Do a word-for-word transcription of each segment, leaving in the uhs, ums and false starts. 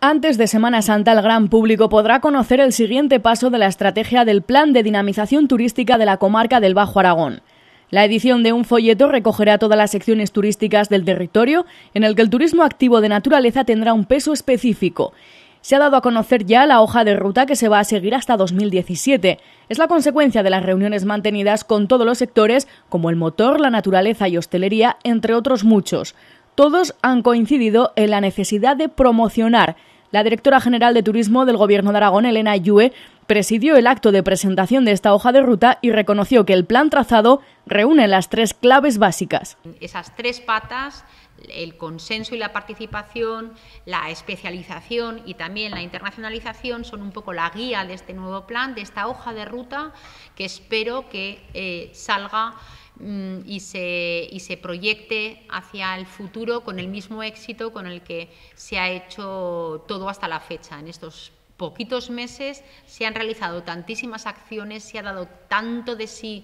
Antes de Semana Santa, el gran público podrá conocer el siguiente paso de la estrategia del Plan de Dinamización Turística de la comarca del Bajo Aragón. La edición de un folleto recogerá todas las secciones turísticas del territorio, en el que el turismo activo de naturaleza tendrá un peso específico. Se ha dado a conocer ya la hoja de ruta que se va a seguir hasta dos mil diecisiete. Es la consecuencia de las reuniones mantenidas con todos los sectores, como el motor, la naturaleza y hostelería, entre otros muchos. Todos han coincidido en la necesidad de promocionar. La directora general de Turismo del Gobierno de Aragón, Elena Ayue, presidió el acto de presentación de esta hoja de ruta y reconoció que el plan trazado reúne las tres claves básicas. Esas tres patas, el consenso y la participación, la especialización y también la internacionalización, son un poco la guía de este nuevo plan, de esta hoja de ruta que espero que eh, salga mm, y, se, y se proyecte hacia el futuro con el mismo éxito con el que se ha hecho todo hasta la fecha. En estos poquitos meses se han realizado tantísimas acciones, se ha dado tanto de sí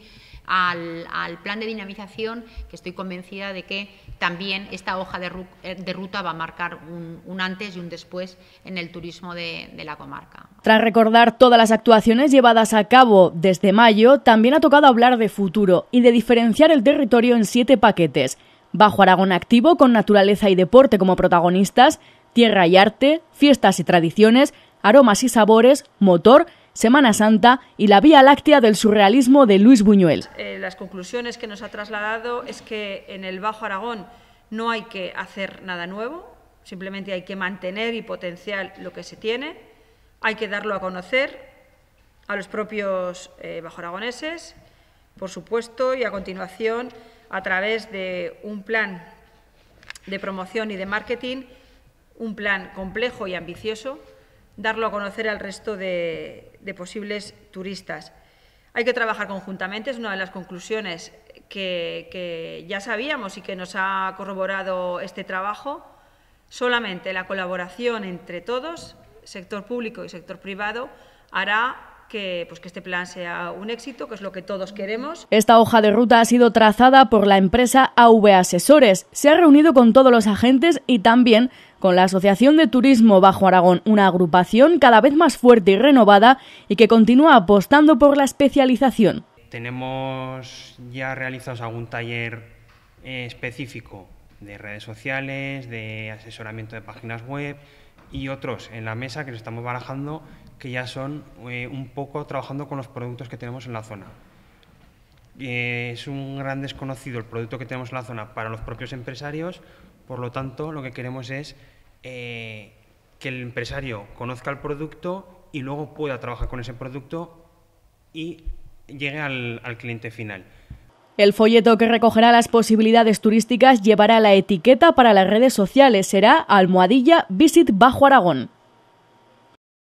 al, al plan de dinamización, que estoy convencida de que también esta hoja de, ru de ruta va a marcar un, un antes y un después en el turismo de, de la comarca. Tras recordar todas las actuaciones llevadas a cabo desde mayo, también ha tocado hablar de futuro y de diferenciar el territorio en siete paquetes. Bajo Aragón activo, con naturaleza y deporte como protagonistas, tierra y arte, fiestas y tradiciones, aromas y sabores, motor, Semana Santa y la Vía Láctea del surrealismo de Luis Buñuel. Eh, las conclusiones que nos ha trasladado es que en el Bajo Aragón no hay que hacer nada nuevo, simplemente hay que mantener y potenciar lo que se tiene, hay que darlo a conocer a los propios eh, bajoaragoneses, por supuesto, y a continuación, a través de un plan de promoción y de marketing, un plan complejo y ambicioso, darlo a conocer al resto de, de posibles turistas. Hay que trabajar conjuntamente, es una de las conclusiones que, que ya sabíamos y que nos ha corroborado este trabajo. Solamente la colaboración entre todos, sector público y sector privado, hará que, pues, que este plan sea un éxito, que es lo que todos queremos. Esta hoja de ruta ha sido trazada por la empresa A V Asesores. Se ha reunido con todos los agentes y también con la Asociación de Turismo Bajo Aragón, una agrupación cada vez más fuerte y renovada y que continúa apostando por la especialización. Tenemos ya realizados algún taller eh, específico de redes sociales, de asesoramiento de páginas web y otros en la mesa que estamos barajando, que ya son eh, un poco trabajando con los productos que tenemos en la zona. Eh, es un gran desconocido el producto que tenemos en la zona para los propios empresarios, por lo tanto lo que queremos es eh, que el empresario conozca el producto y luego pueda trabajar con ese producto y llegue al, al cliente final. El folleto, que recogerá las posibilidades turísticas, llevará la etiqueta para las redes sociales. Será almohadilla Visit Bajo Aragón.